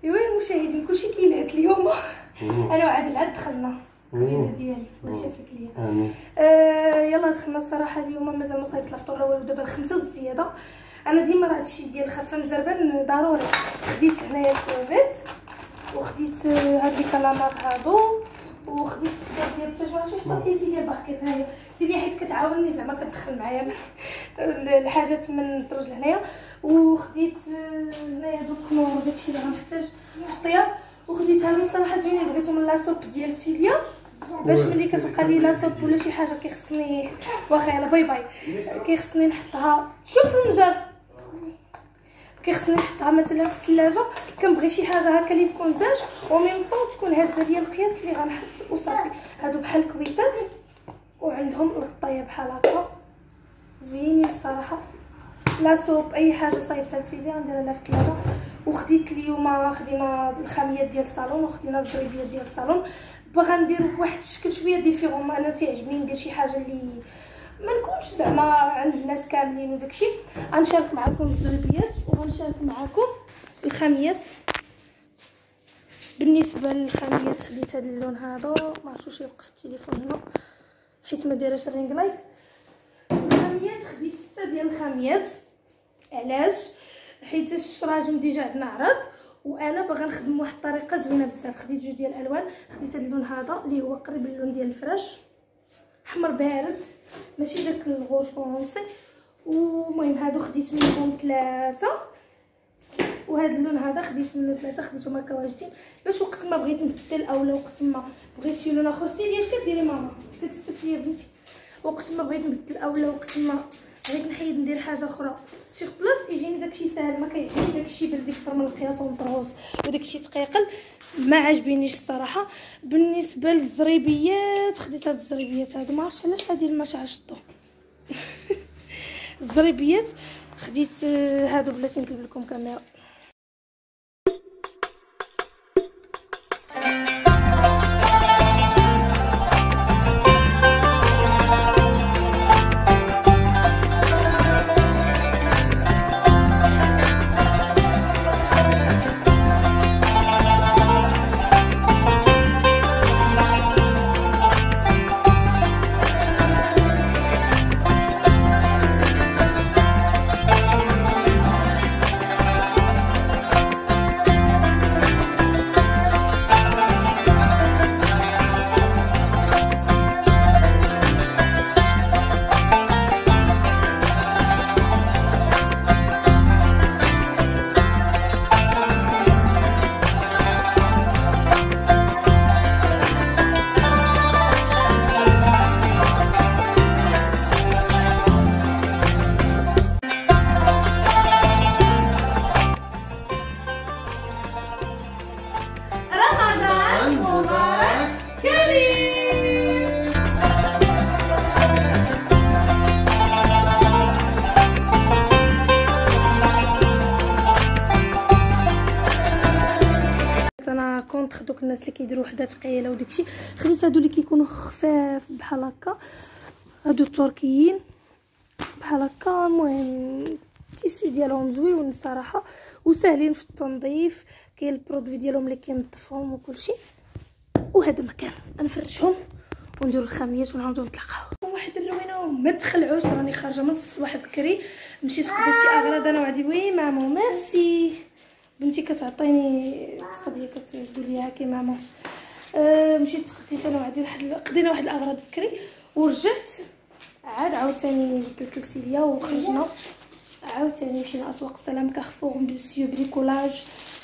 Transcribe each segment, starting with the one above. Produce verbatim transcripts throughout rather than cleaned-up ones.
ايوا المشاهدين كلشي كيلهث اليوم. انا وعاد العاد دخلنا القريده ديالي الله يشافيك ليا. امين. آه يلا دخلنا الصراحه اليوم مازال ما صايبت لا فطور لا والو، دابا الخمسة والزياده. انا ديما راه هادشي ديال الخفه مزربن ضروري. خديت هنايا الكروفيت وخديت هاد لي كالامار هادو وخديت السكر ديال الدجاج. شي حطيت لي سيدي الباكيت هاهي سيدي حيت كتعاونني زعما كتدخل معايا الحاجات من الدرج لهنايا. وخديت هنايا دوك الكنور داكشي اللي غنحتاج في الطياب. وخديت هادو الصراحه زوينين بغيتهم من لاصوب ديال سيليا باش ملي كتبقى لي لاصوب ولا شي حاجه كيخصني واخا يلا باي باي كيخصني نحطها. شوف المجر كيخصني نحطها مثلا في الثلاجه. كنبغي شي حاجه هكا اللي تكون زاج وميم طون تكون هازه ديال القياس اللي غنحط وصافي. هادو بحال الكويسات وعندهم الغطايه بحال هكا زوينين الصراحه. لا صوب اي حاجه صايبتها لسيدي غنديرها لها في الثلاجه. وخديت اليوم خدينا الخاميات ديال الصالون وخدينا الزريبيات ديال الصالون. باغا ندير واحد الشكل شويه ديفيرون. انا تيعجبني ندير شي حاجه اللي ما نكونش زعما عند الناس كاملين وداكشي. غنشارك معكم الزريبيات وغنشارك معكم الخاميات. بالنسبه للخاميات خديت هذا اللون هذا ما عرفتش واش يوقف التليفون هنا حيت ما دايرهش الرينغ لايت. الخاميات خديت ستة ديال الخاميات. علاش؟ حيت الشراجم ديجا عندنا عرض وانا باغا نخدم واحد الطريقه زوينه بزاف. خديت جوج ديال الالوان. خديت هذا اللون هذا اللي هو قريب للون ديال الفراش احمر بارد ماشي داك الغوج فرونسي. ومهم هادو خديت منهم ثلاثه وهذا اللون هذا خديت منه ثلاثه. خديتهم هكا واجدين باش وقت ما بغيت نبدل اولا وقت ما بغيت شي لون اخر. سيدي اش كديري ماما كتستفلي بنتي؟ وقت ما بغيت نبدل اولا وقت ما بغيت نحيد ندير حاجه اخرى شي بلاص يجيني داكشي ساهل. ما كيعجبنيش داكشي بلدي اكثر من القياس ونطروز وداكشي تقيقل ما عجبنيش الصراحه. بالنسبه للزريبيات خديت هاد الزريبيات هادو ما عرفتش علاش هادي ما شعشطو. الزريبيات خديت هادو بلاتي نقلب لكم كاميرا. انا كونطخ دوك الناس اللي كيديروا وحده ثقيله وداكشي. خديت هادو اللي كيكونوا خفاف بحال هكا هادو التركيين بحال هكا. المهم التيسو ديالهم زويون الصراحه وساهلين في التنظيف. كاين البرودوي ديالهم اللي كينظفهم وكلشي. وهذا مكان نفرشهم ونديروا الخاميات ونعاودوا نتلاقاو. واحد الروينه وما تخلعوش راني خارجه من الصباح بكري. مشيت قضيت شي اغراض انا وعدي. وي مامو ميرسي بنتي كتعطيني تقضيه كتقول لي هاكي ماما. أه مشيت قضيت انا وعدي واحد قضينا واحد الاغراض بكري ورجعت عاد عاوتاني قلت لسيليا وخرجنا عاوتاني مشينا اسواق السلام كارفور مسيو بريكولاج.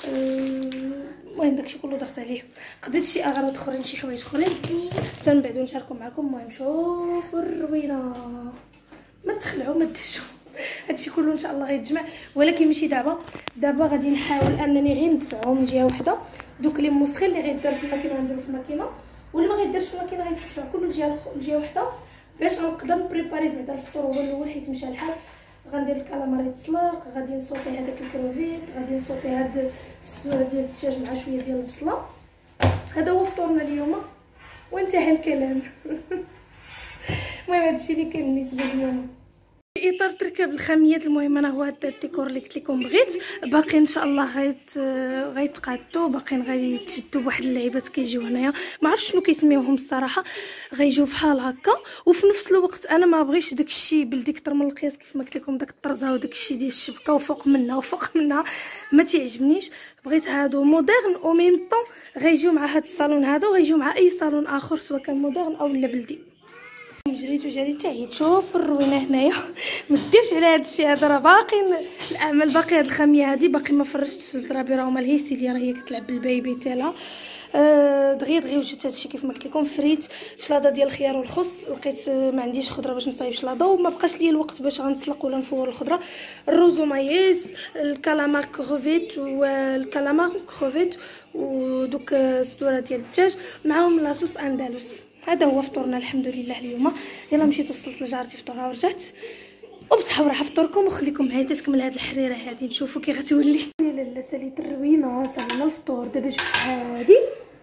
المهم أه داكشي كله درت عليه. قضيت شي اغراض اخرين شي حوايج اخرين حتى من بعد نشاركو معكم. المهم شوفوا الروينه ما تخلعوا ما دشوا هادشي كله ان شاء الله غيتجمع ولكن ماشي دابا. دابا غادي نحاول انني غير ندفعهم من جهه وحده. دوك لي موسخين اللي غيدار في الماكينه غنديرو في الماكينه واللي ما غيدارش في الماكينه غيتدفع كله لجهه لجهه وحده باش نقدر نبريباري بعدا الفطور هو الاول حيت مشى الحال. غندير الكالامار يتسلق غادي نصوتي هذاك الكروفيت غادي نصوتي هاد السلوه ديال الدجاج مع شويه ديال البصله. هذا هو فطورنا اليوم وانتهى الكلام. المهم هادشي اللي كان بالنسبه لي اليوم. في اطار تركب الخاميات. المهم انا هو هذا الديكور اللي قلت لكم بغيت، باقي ان شاء الله غيت غيتقادوا، باقيين غيتشدوا بواحد اللعيبات كيجيو هنايا، ما عرفتش شنو كيسميوهم الصراحه، غيجيو بحال هكا. وفي نفس الوقت انا ما بغيتش داكشي بلدي كتر من القياس كيف ما قلت لكم، داك الطرزه وداكشي ديال الشبكه وفوق منها وفوق منها ما تيعجبنيش. بغيت هادو مودرن او ميم طون غيجيو مع هاد الصالون هذا وغيجيو مع اي صالون اخر سواء كان مودرن او لا بلدي. جريت وجريت حتى عييت. شوف الروينه هنايا ما ديوش على هذا الشيء هذا، راه باقي الاعمال، باقي هاد الخاميه هذه باقي ما فرشتش الزرابي، راه هما الهيسيليا راه هي كتلعب بالبيبي تاعها. أه دغيا دغيا وجدت هادشي كيف ما قلت لكم. فريت شلاضه ديال الخيار والخس، لقيت ما عنديش خضره باش نصايب شلاضه وما بقاش ليا الوقت باش غنسلق ولا نفور الخضره. الروز ومايز، الكالامار كروفيت والكالامار كروفيت ودوك الصدوره ديال الدجاج معاهم لاصوص اندلس. هذا هو فطورنا الحمد لله اليوم. يلا مشيت وصلت لجارتي فطورها ورجعت، وبصحه وراحه فطوركم وخليكم معايا تكمل هاد الحريره هادي نشوفوا كي غتولي. يا لاله ساليت الروينه، سالينا الفطور. دابا شوف هادي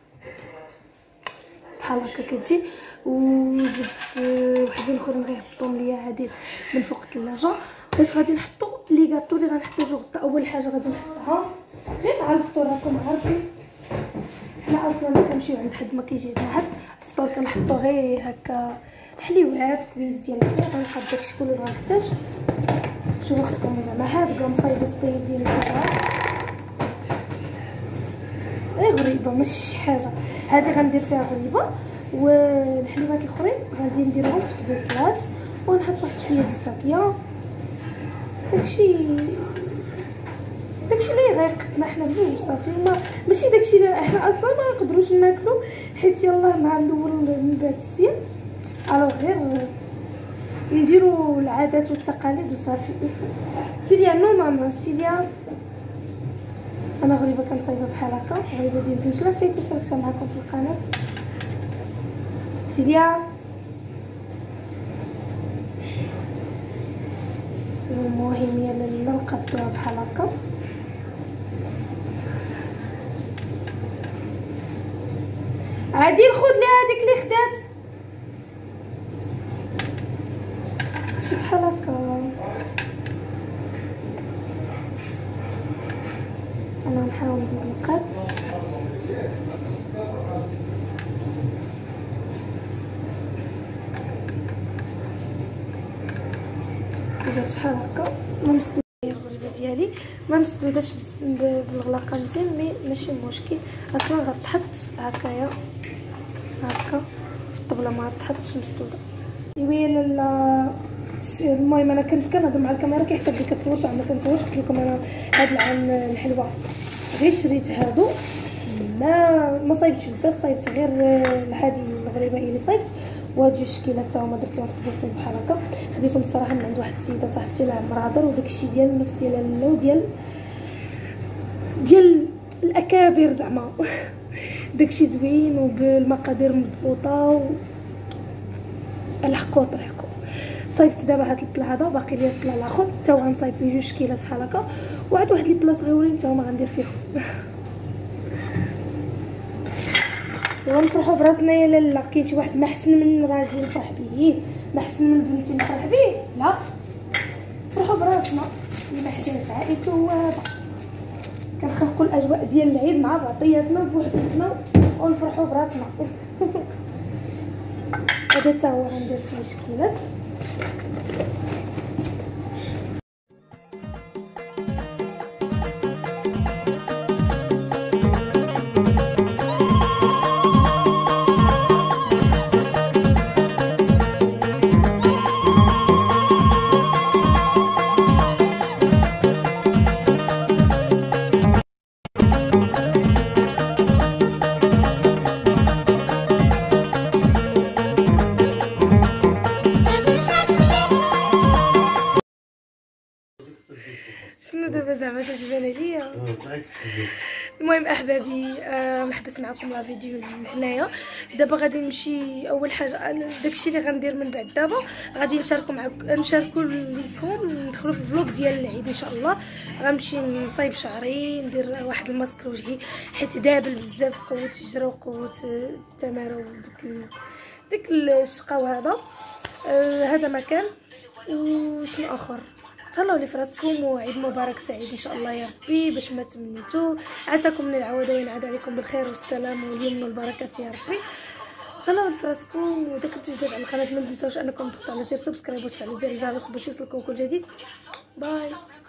بحال هكا كتجي، وجبت وحدين اخرين غيهبطوا ليا هادي من فوق الثلاجه باش غادي نحطوا لي كاطو اللي غنحتاجو غدا. اول حاجه غادي نحطها غير مع الفطور، راكم عارفين حنا اصلا كنمشيو عند حد ما كيجي عندنا حد الفطور كنحطو غير هكا حليوات كويس ديال التاي. غنحط داكشي كله اللي غنحتاج. شوفوا اختكم زعما هاد مصايبه ستايل ديال الكبار غير غريبه ماشي شي حاجه. هادي غندير فيها غريبه، والحليوات الاخرين غادي نديرهم في طبيصلات ونحط واحد شويه ديال الفاكهه. داكشي داكشي اللي غيقدنا حنا بجوج صافي، ما ماشي داكشي اللي احنا اصلا ما نقدروش ناكلو حيت يلاه نهار الاول من بعد الصيام. الوغ غير نديرو العادات والتقاليد وصافي. سيليا نو ماما سيليا، انا غريبه كنصايبه بحال هكا، غريبه ديال الزنجله فايت شاركتها معكم في القناه. سيليا المهم يا لاله نقادوها بحال هكا. عادي خذ لي هذيك اللي خدات شي بحال هكا. انا نحاول نزيد نقاد. جات بحال هكا ما مسدوده الغريبه ديالي، ما مسدوداش بالغلاقه مزيان مي ماشي مشكل، اصلا غتحط هكايا هكا في الطبله ما تحطش مسدوده. ايوا لاله المهم انا كنت كنهضر مع الكاميرا كيحسب لي كتصور وعما ما كنصورش. قلت لكم انا هاد العام الحلوه غير شريت هادو، ما ما صايبتش بزاف، صايبت غير العادي الغريبه هي اللي صايبت، وهاد جوج شكيلات حتى هما درت لهم في الطبيصيل بحال هكا. خديتهم الصراحه من عند واحد السيده صاحبتي اللي عمرها هضر، وداكشي ديال نفس ديال لاله وديال ديال الاكابر زعما داكشي زوين وبالمقادير مضبوطه و الحقوا طريقو. صايبت دابا هاد البلا هذا، باقي ليا البلا الاخر حتى هو غنصايب فيه جوج شكيلات بحال هكا، وعاد واحد لي بلا صغيورين حتى هما غندير فيهم. ونفرحوا براسنا يا لاله. كاين شي واحد ما احسن من راجلي نفرح بيه، ما احسن من بنتي نفرح بيه، لا نفرحوا براسنا. اللي ما حداش عائلته هو هذا، كنخلقوا الاجواء ديال العيد مع بعضياتنا بوحدتنا ونفرحوا براسنا. هذا حتى هو غندير فيه شكيلات. شنو دابا زعما تتبان عليا. المهم احبابي آه محبس معكم لا فيديو هنايا. دابا غادي نمشي اول حاجه داكشي اللي غندير من بعد دابا غادي نشاركو معكم نشاركو لكم ندخلوا في الفلوق ديال العيد ان شاء الله. غنمشي نصايب شعري ندير واحد الماسك لوجهي حيت دابل بزاف قوه الجرا وقوه التماره وديك ديك الشقاو هذا. آه هذا مكان وشنو اخر. تهلاو لي فراسكم وعيد مبارك سعيد ان شاء الله يا ربي باش ما تمنيتو. عساكم من العوده وينعاد عليكم بالخير والسلام واليمن والبركات يا ربي. تهلاو لفراسكم. واذا كنتو جداد على القناه ما تنساوش انكم تضغطوا على زر سبسكرايب وتفعلوا زر الجرس باش يوصلكم كل جديد. باي.